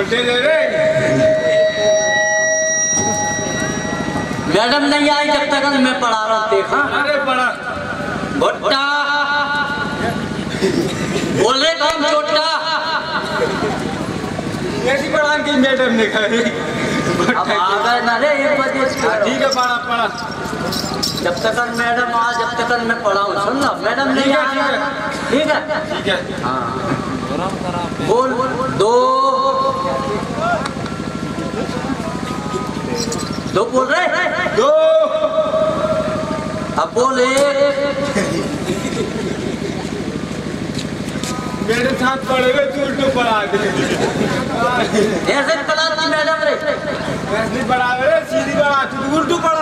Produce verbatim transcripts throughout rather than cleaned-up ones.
छोटे दे रे। मैडम नहीं आई जब तक मैं पढ़ा रहा हूँ। देखा अरे पढ़ा भुट्टा बोल रहे कौन छोटा ऐसी पढ़ा की मैडम ने कही। अब आ गए ना रे एक बजे। ठीक है पढ़ा पढ़ा। जब तक मैडम आ जब तक मैं पढ़ाऊँ। सुन लो मैडम नहीं आ। ठीक है ठीक है। हाँ बोल दो दो बोल रहे दो। अब बोल एक। मेरे साथ पढ़ेगा तू उल्टू पढ़ा दे। ऐसे पढ़ाती मैडम रे। ऐसे पढ़ा रे सीधी पढ़ा तू उल्टू पढ़ा।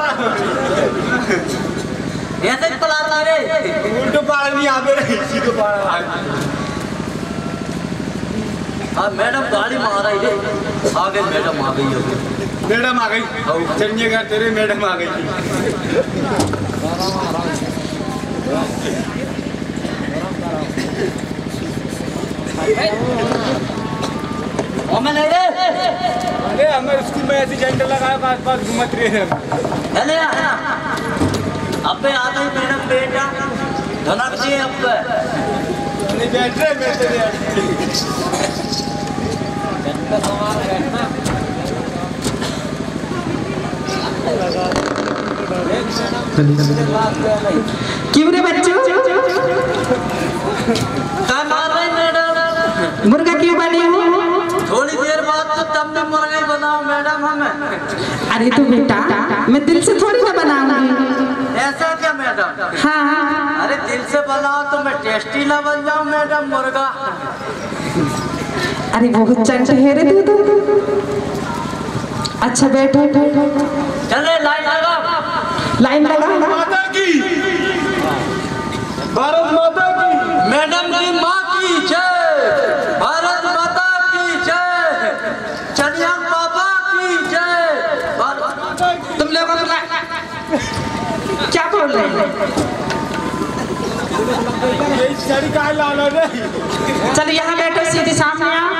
ऐसे पढ़ाता रे उल्टू पढ़ा नहीं आवे रे सीधे पढ़ा। हाँ मैडम गाड़ी में आ रही है। आ गई मैडम आ गई है। मैडम आ गई। चलिए घर तेरे मैडम आ गई। मैं नहीं रे। अरे हमें स्कूल में ऐसी झंडे लगाए आस पास घूमत रहे हैं। है ना अब आता ही मैडम बेटा धनक जी अब नहीं बैठ रहे मैं तेरे क्यों रे बच्चों क्या मार रही मैडम? मुर्गा क्यों बने हो? थोड़ी देर बाद तो तब भी मुर्गा ही बनाओ मैडम हमें। अरे तो बेटा मैं दिल से थोड़ी ना बनाऊंगी। ऐसा क्या मैडम? हाँ हाँ अरे दिल से बनाओ तो मैं टेस्टी ना बन जाऊं मैडम मुर्गा। अरे बहुत चंट है रे तू तो। अच्छा बैठो चले लाइन लगा। लाइन लगा। माता की भारत माता की मैडम की माँ की जय। भारत माता की जय। चनिया पापा की जय। भारत तुम लोगों को क्या बोल रहे हैं? ये सारी काय लाना रे। चलो यहाँ बैठो सीधे सामने आओ।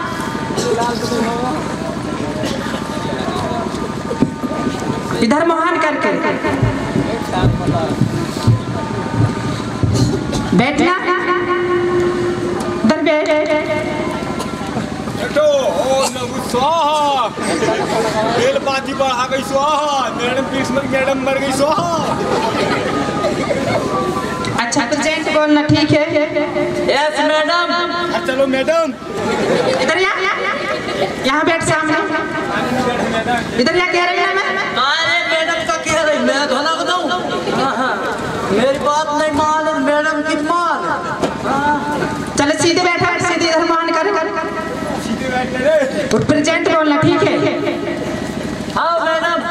इधर मोहन करके बैठना। इधर बैठ। तो ओ नबु स्वाहा। बेल बाती बढ़ा गई स्वाहा। मैडम कृष्ण मैडम मर गई स्वाहा। अच्छा तो जेंट बोलना ठीक है। Yes madam. चलो मैडम इधर या यहाँ बैठ सामने। इधर या कह रही है मैं। अरे मैडम का कह रही मैं धोना बताऊं। मेरी बात नहीं मान मैडम की मान। चलो सीधे बैठा सीधे इधर मान कर। सीधे बैठ रे। तो प्रेजेंट बोलना ठीक है। हाँ मैडम।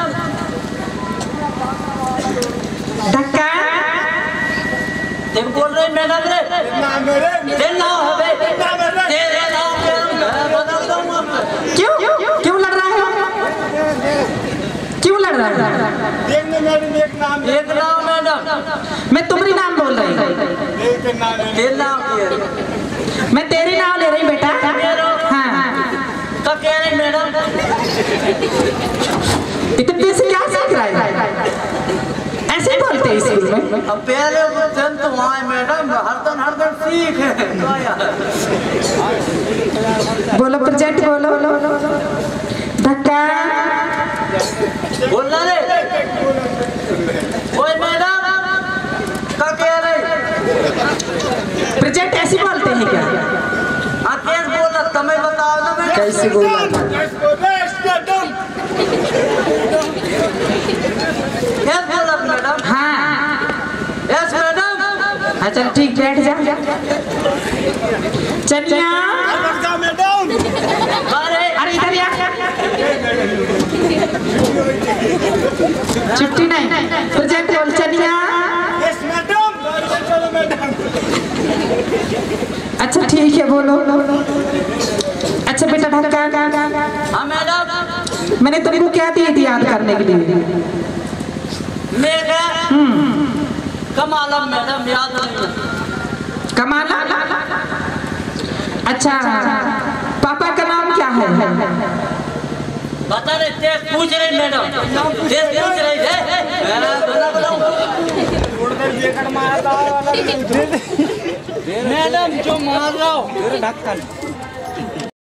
धक्का तुम बोल रहे मैडम रे। नाम मेरे तेरे नाम है बे। तेरे नाम मैं बता दूंगा। क्यों क्यों लड़ रहा है? क्यों लड़ रहा है? देखने मैडम एक नाम एक नाम मैडम। मैं तुम्हारी नाम बोल रही हूँ। एक नाम है। तेरे नाम की है। मैं तेरी नाम ले रही बेटा। हाँ क्या कह रही मैडम? इतने से क्या सीख रहा है? ऐसे ही बोलते हैं स्कूल में। अब पहले दिन तो वहाँ मैडम हरदम हरदम सीख है। बोलो प्रेजेंट बोलो। धक्का बोलना रे। ओए मैडम क्या कह रही? प्रेजेंट ऐसे बोलते हैं क्या? हाँ कैसे बोला तुम्हें बताओ ना मैडम। कैसे बोला? कैसे बोला मैडम? हाँ यस मैडम। हाँ चल ठीक बैठ जा। चलिए मैडम अरे अरे इधर या छुट्टी नहीं। प्रेजेंट बोल चलिए। Yes madam. चलो मैडम। अच्छा ठीक है बोलो। अच्छा बेटा धक्का। हाँ मैडम। मैंने तुमको क्या दी थी याद करने के लिए? मेरे कमालम मैडम याद नहीं। कमाला। अच्छा पापा का नाम क्या है? बता रहे थे, पूछ रहे मैडम, थे पूछ रहे थे, मैं बता बताऊं। मैडम जो मार रहा हो, ढक्कन